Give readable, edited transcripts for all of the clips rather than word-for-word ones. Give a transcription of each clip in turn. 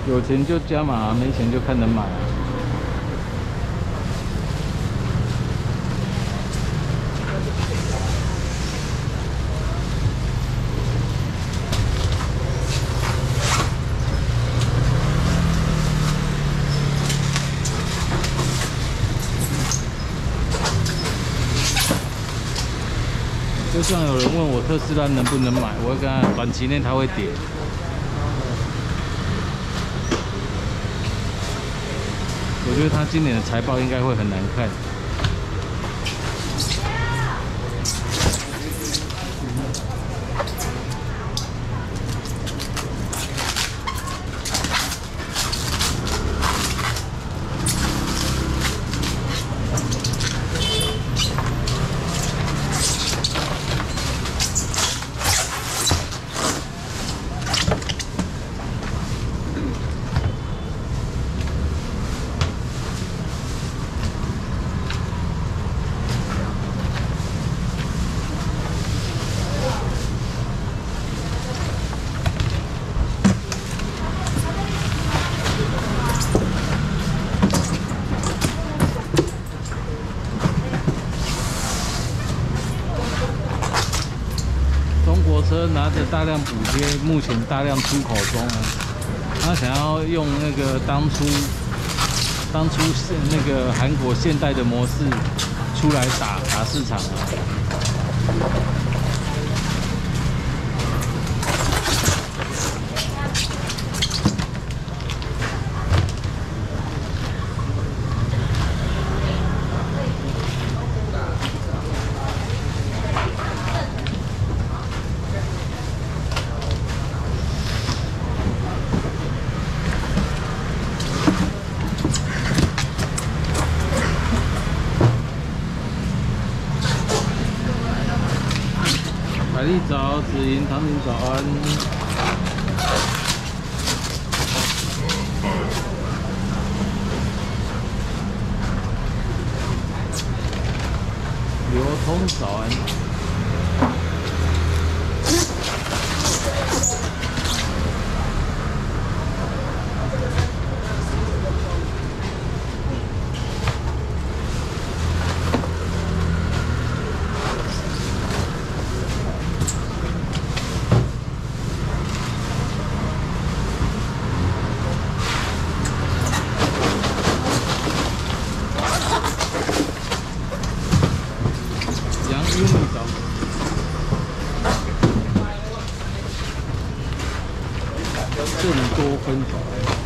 有钱就加码，没钱就看人买啊。就像有人问我特斯拉能不能买，我会跟他短期内它会跌。我觉得它今年的财报应该会很难看。中国车拿着大量补贴，目前大量出口中啊，他想要用那个当初那个韩国现代的模式出来打市场啊。凯丽早，子莹、唐宁早安。流通早安。因为早，这么多分早。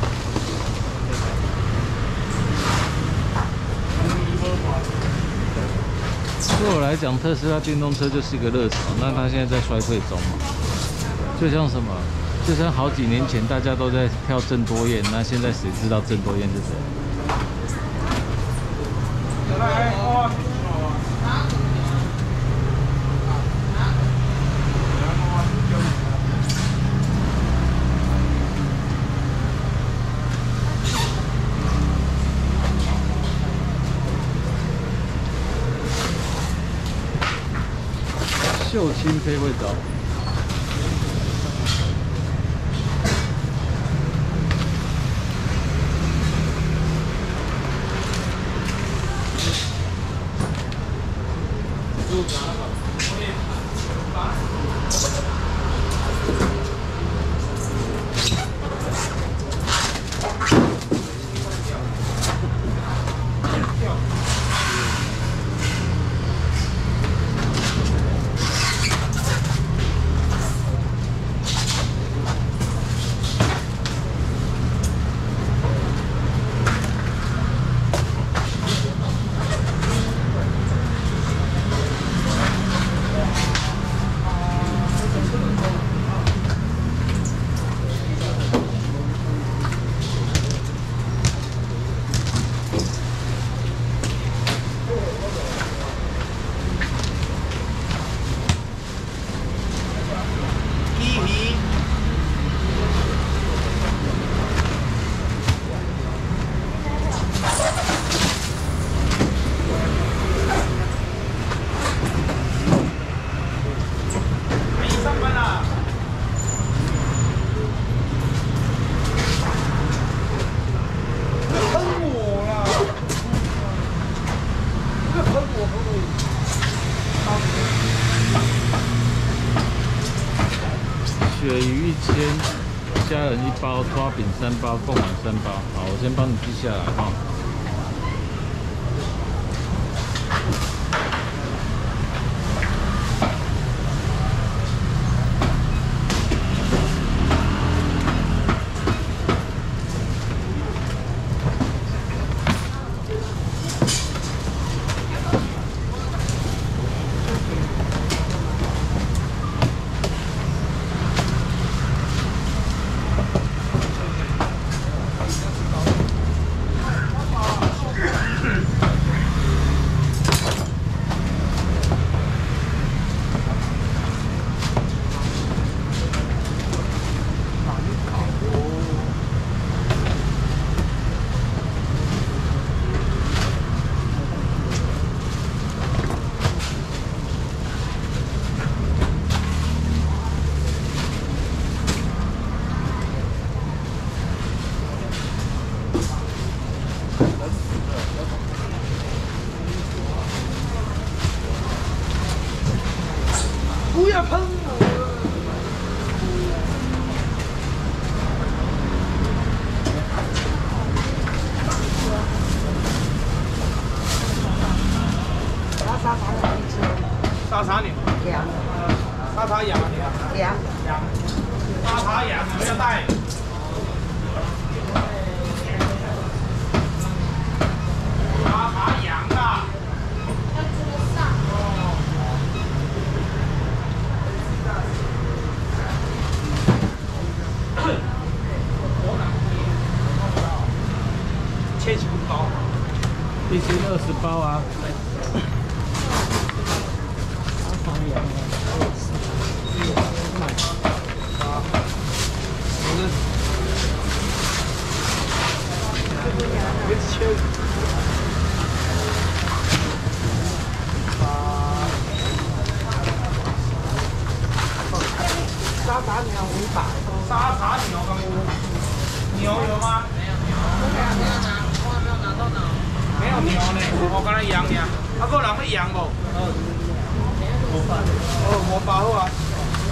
对我来讲，特斯拉电动车就是一个热潮，那它现在在衰退中嘛。就像什么，就像好几年前大家都在跳郑多燕，那现在谁知道郑多燕是谁？秀清飞会找。 鲜，家人1包，抓饼3包，贡丸3包。好，我先帮你记下来哈。 不要碰我！ 沙茶牛你吃？ 沙茶牛， 羊， 沙茶羊啊， 羊， 羊，沙茶羊有没有带？沙茶羊啊！切几包？ 一斤20包啊。 别切。 沙茶牛500。 沙茶牛跟牛有吗？没有牛呢，我刚才羊呢。啊，个人要羊无？5包好啊。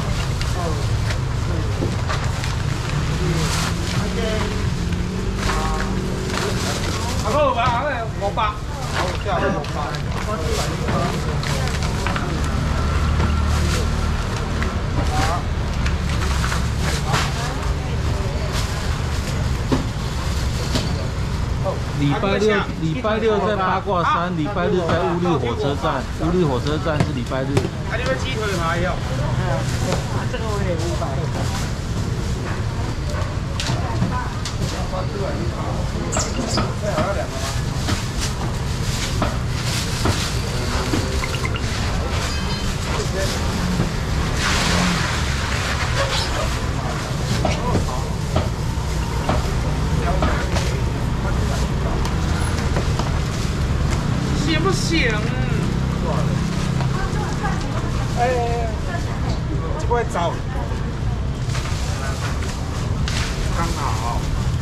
啊，个有吧？啊个500。好，这样500。 礼拜六在八卦山，礼拜日在乌日火车站。乌日火车站是礼拜日。 啊，你要鸡腿排哟？ 这个我也500。 最好要2个吗？行不行？哎，这块糟，刚好。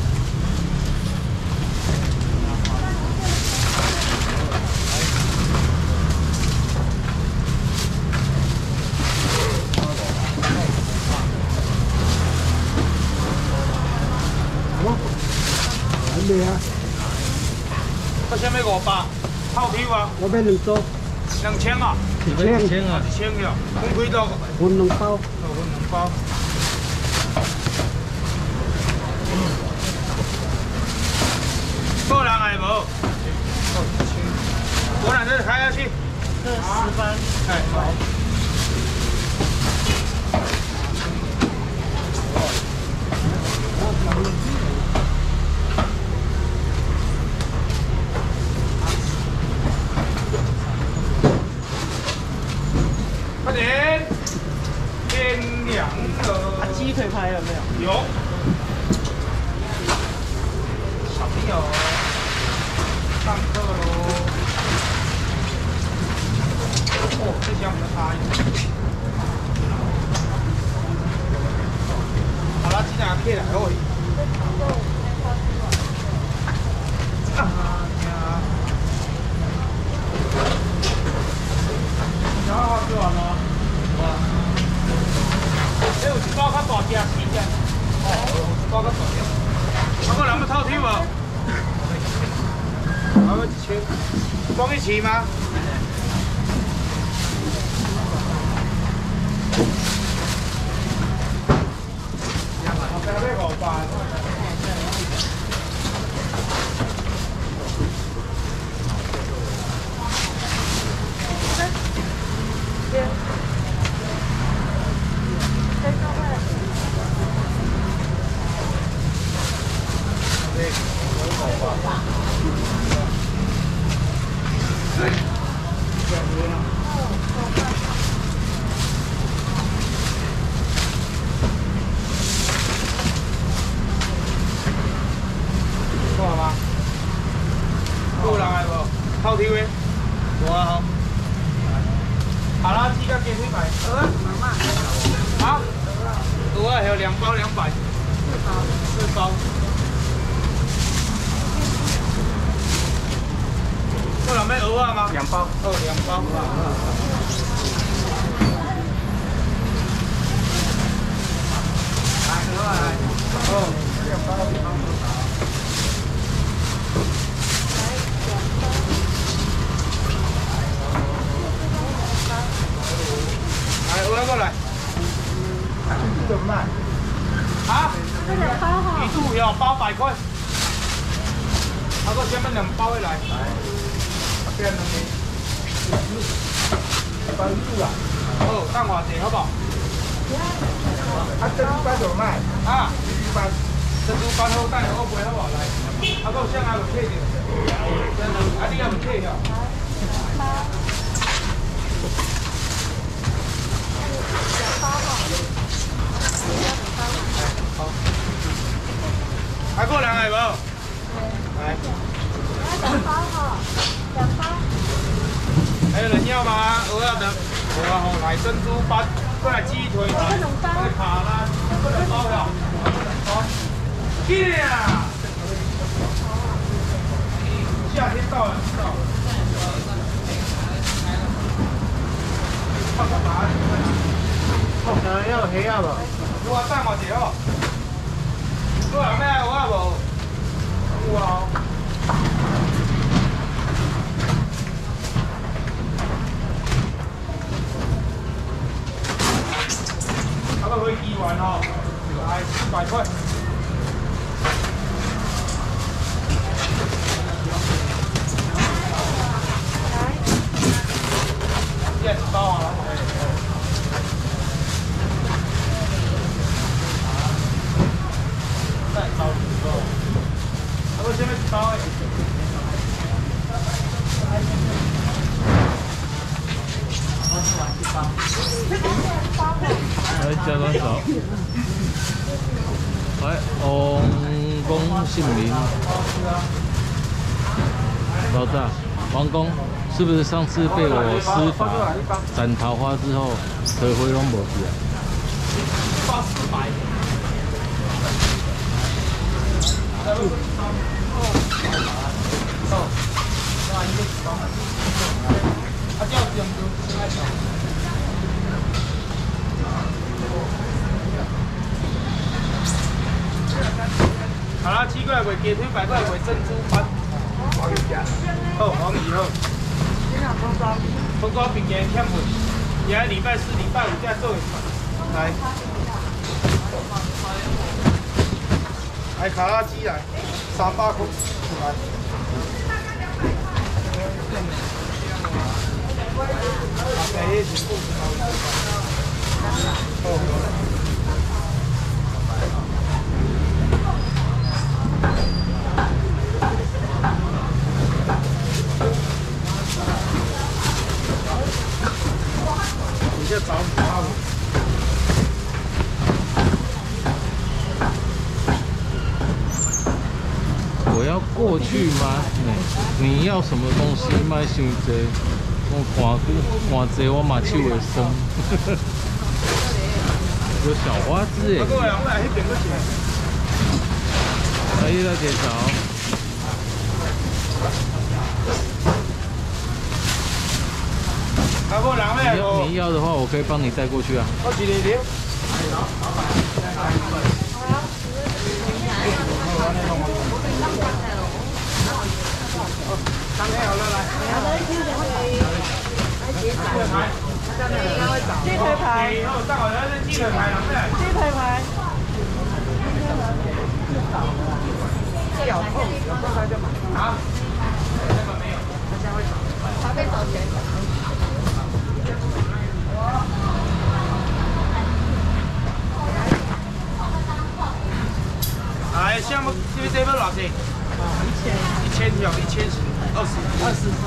还没啊？ 这下面500，套票啊？ 我买2组 2000啊 1000啊 ，1000了，分几多？ 分2包。 分2包。个人还无？我俩这开下去。 这10分。 哎，好。快点，天凉了。 鸡腿排有没有？ 有。小朋友，上课喽。哦，这家比较大一点。好了，今天可以来哦。然后吃完了。 有一包较大只4只，哦，有一包较大只。啊，个人要透抽无？啊，要1000。光一起吗？后壁要500。 看吗？有人来无？透抽的？无啊吼。哈拉鸡甲鸡腿排。好。鹅啊，还有2包200。4包。有人要鹅啊吗？2包。哦，2包。来，鹅啊来。哦，2包。 来，鹅过来。怎么卖？啊？鱼肚要800块。啊，个下面2包的来。来。变两个。包鱼啊。哦，等偌济好不好？啊，珍珠斑怎么卖？啊，珍珠斑好，等下我卖好不好？来。啊，个啥啊？有退掉。啊，你也有退掉。 好，还过人来无？来。2包哈，2包。还有人要吗？鹅要的，有啊吼，来珍珠斑，过来鸡腿，过来卡拉，过来包了。好，去呀！夏天到了，知道。看干嘛？要黑啊无？有啊，等我一下哦。有人要有啊无？有啊。啊个飞机丸哦，来400块。来。1包啊。 再包2包，啊，我这边1包诶。 来加多少？来，王公姓名。老大，王公是不是上次被我施法斩桃花之后，得回龙无去啊？ 包400。 好啦，7过来卖鸡腿排，过来卖珍珠斑。好，黄鱼好。风瓜饼也欠份，也礼拜4、礼拜5才做一份。来。 来卡拉鸡来，300块，来。啊，这是全部。哦。你这找你啊！ 我要过去吗？你要什么东西？卖伤济，我看济我嘛手会酸。有小花枝耶！来一来介绍。你要的话，我可以帮你带过去啊。 我一个了。 当天好了来。 鸡腿排， 上好像是鸡腿排， 鸡腿排。 小痛，有空他就买。啊？那个没有，他现在会找。他被找钱。来，项目这边多少钱？1000条，1000只，20只。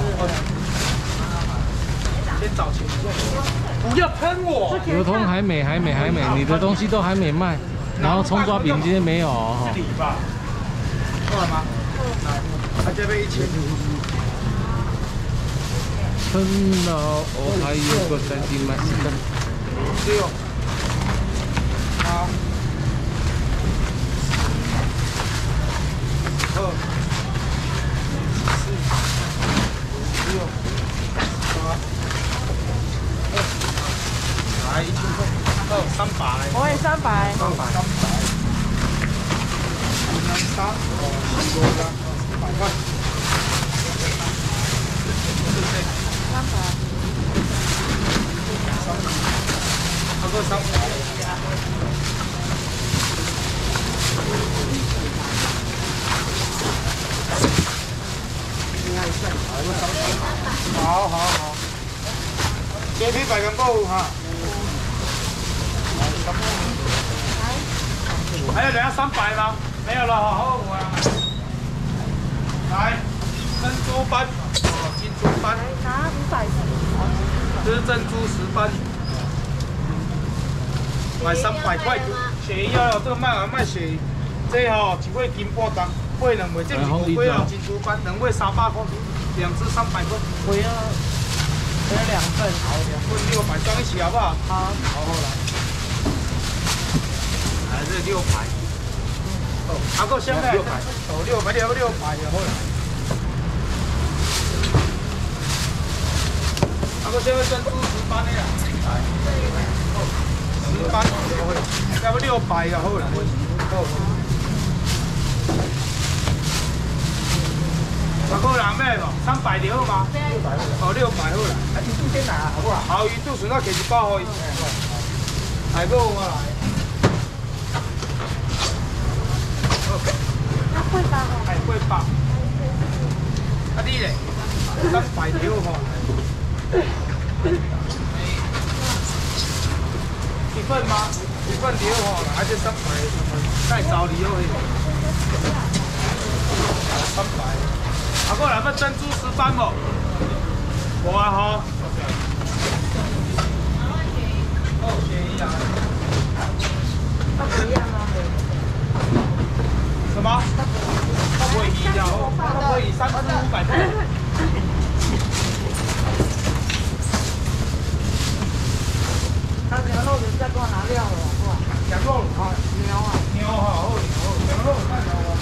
先找钱，不要喷我！ 流通还没，你的东西都还没卖，然后葱抓饼今天没有哦。 是礼吧？够了吗？来，他这边1000。 喷了，我还有个3斤卖的。 6、8、2、4、6、8。来1000块，300。 我也300。 300。3，多了100块。差不多300。好。这批100元购物哈。还有人要300吗？没有了，好，25啊。来，珍珠斑，金珠斑。 拿500。 这是珍珠石斑，买300块。鳕鱼哦，这个卖完卖鳕鱼，这1尾斤半重，8两尾，这是5尾哦，金珠斑2尾300块，2只300块。 我要2份， 好，2份600，装一起好不好？ 好。 好，来。来，这600。阿哥现在600，哦600就好了。阿哥现在珍珠石斑的啦，石斑就好了，要不600就好了。阿哥人咩无？300就好吗？600。哦，600好啦。啊，鱼肚先拿好不好？好，鱼肚笋那给1包可以。来个我来。 会包哦。 系会包。啊你咧？300条吼。1份吗？1份条吼，而且300，太早你又300。阿哥来份珍珠石斑无？无啊吼。哦，便宜啊。 不一样吗？ 什么？它不会低价哦，它可以3只500块。 他牛肉的再给我拿料了，好不好？ 羊肉啊， 牛啊。 牛好，羊肉看牛哦。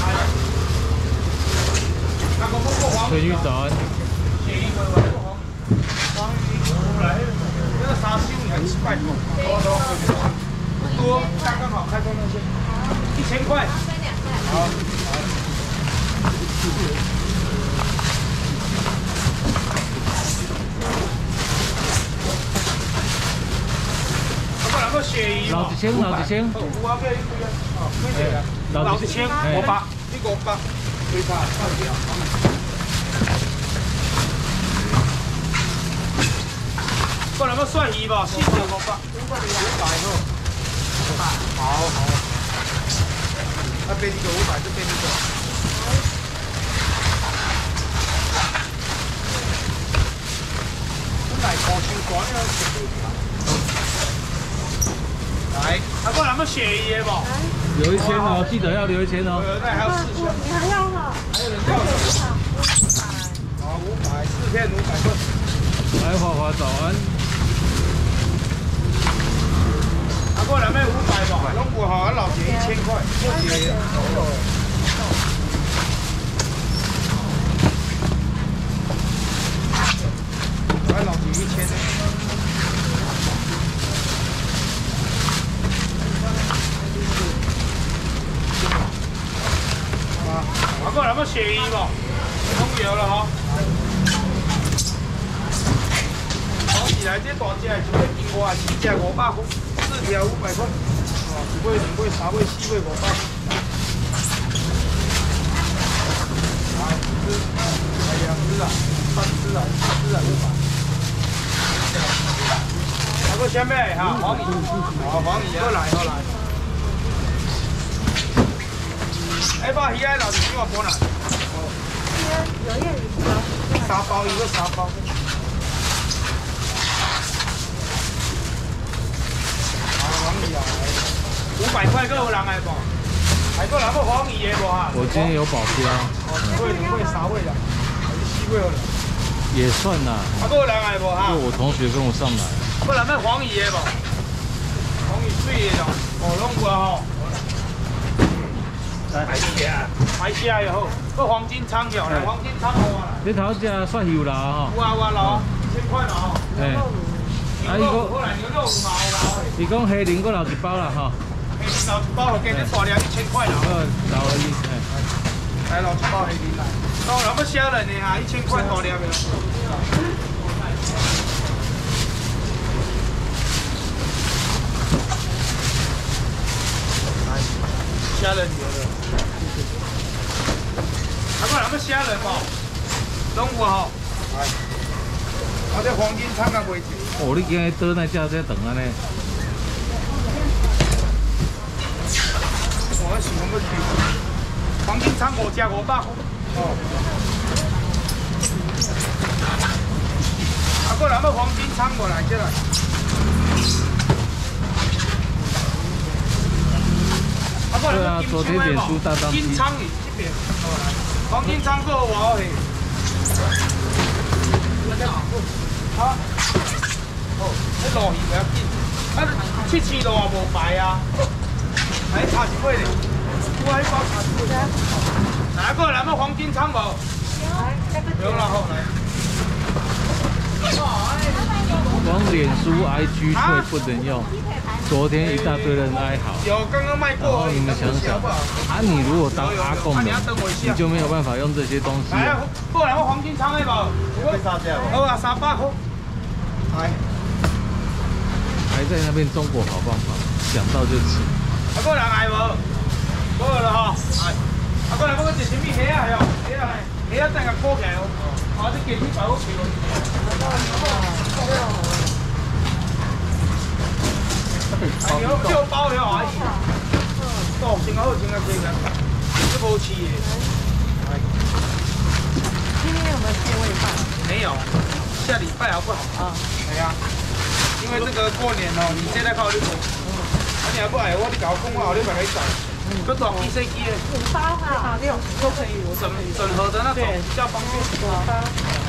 那个春雨早安。 鳕鱼不黄，黄鱼来，那个沙西米还700多，不多，刚刚好开工那些，1000块。好。阿哥，那个鳕鱼老1000，老1000。 有啊，给你哦，老1000，500，你500，最差到底啊？过来个蒜鱼吧，4条500，500好。好。那边这个500，这边这个。来，高清光要来，阿哥，那个鳕鱼的不？ 留1000哦，记得要留1000哦。 那还有4000。 你还要哈？ 还有人要的。好，500，4片500块。 来，华华早安。 阿哥，那边500吧，拢不好，老姐1000块，不姐。来，老姐1000。 有没有鳕鱼不？都有了哈。好起来，这大只的就要斤外，4只500块，4条500块。哦，1尾、2尾、3尾、4尾500。来，1只，来2只啊，3只啊，4只啊，600。还有什么哈？黄鱼，哦，黄鱼，好来好来。哎，把鱼仔留一几包来？ 有燕鱼包 3包，一个3包。啊，黄鱼啊，500块够有人来不？还够人要黄鱼的不哈？ 我今天有保镖。 哦，1尾、2尾、3尾啦，还是4尾了？ 也算啦。 还够有人来不哈？ 就我同学跟我上来。 不然要黄鱼的不？黄鱼水的咯，哦，拢有啊吼。海虾又好，个黄金鲳条来，黄金鲳好啊。 你头只算有啦吼。 有啊有啊老，1000块啦吼。 哎。啊，伊讲， 过来牛肉5毛啦。 伊讲虾仁，我留一包啦吼。 虾仁留一包，给你大量1000块啦。 留了伊，哎。 来留一包虾仁来。哦，那么小人的哈，1000块大量的。虾仁有的。还有那么虾仁哦，拢有吼。来，啊这黄金鲳啊，袂少。 哦，你今日倒那只这长安尼。 我想要去。黄金鲳5只500块。哦。啊，过来要黄金鲳过来，这来。 对啊，昨天脸书大当机。 金鲳鱼这边，黄金鲳够我嘿。啊，哦，这路鱼不要紧，啊，7星路也无牌啊，还差一尾咧，我还包差一尾。哪个来么黄金鲳无？有了好来。 光脸书 IG 会不能用。昨天一大堆人哀嚎。 有刚刚卖过。 然后你们想想，啊，你如果当阿公的，你就没有办法用这些东西。 来啊，过来我黄金鲳的无？有3只无？好啊，300块。来。 还在那边中国好方法，想到就吃。 啊，过人来无？过了吼，来。啊，过来，我一什么虾啊？哟，虾来，虾等下裹起来哦。啊，你今天把我切落。哎呦，就包了阿姨。哦，真好，真好，真好。这无吃的。 今天有没有蟹味饭？ 没有，下礼拜好不好？啊，对呀。因为这个过年哦，你现在考虑过。啊，你还不来，我你搞讲我后日来找。这大机小机的。 5包啊，6都可以， 整合的那种比较方便。 5包。